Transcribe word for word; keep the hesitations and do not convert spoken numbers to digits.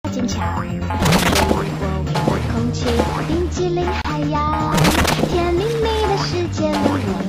坚强。水火微空气，冰激凌海洋，甜蜜蜜的世界里我